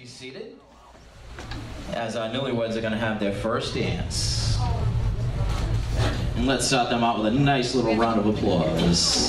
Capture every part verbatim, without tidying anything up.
be seated as our newlyweds are going to have their first dance. And let's start them out with a nice little round of applause.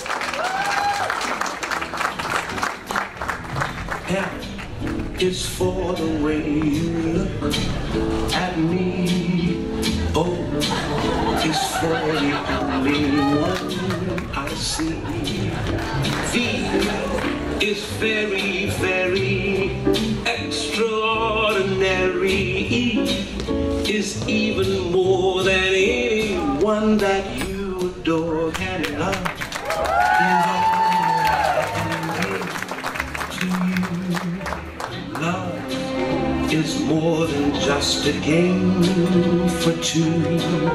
F is for the way you look at me. O is for the only one I see. V is very, very extraordinary. E is even more than anyone that you adore can love. Is all I can give to you. Love is more than just a game for two.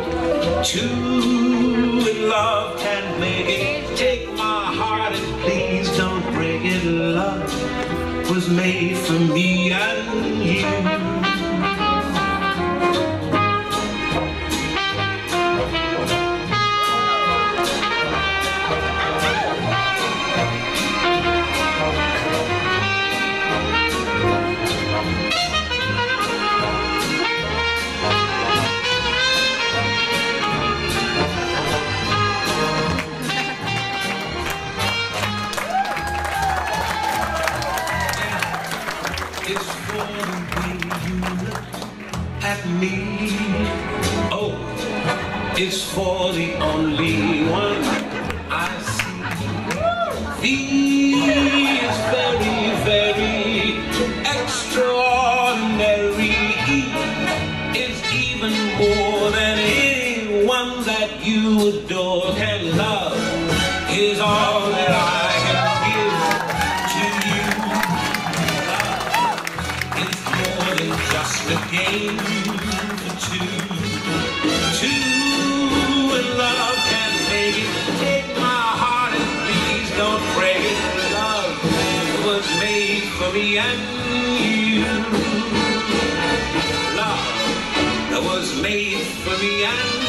Two in love can make it. Take my heart and please don't break it. Love was made for me and you. It's for the way you look at me. O is for the only one I see. V is very, very extraordinary. E is even more than anyone that you adore can love. Is all that I can give to you. Just a game for two. Two in love can make it. Take my heart and please don't break it. Love was made for me and you. Love was made for me and you.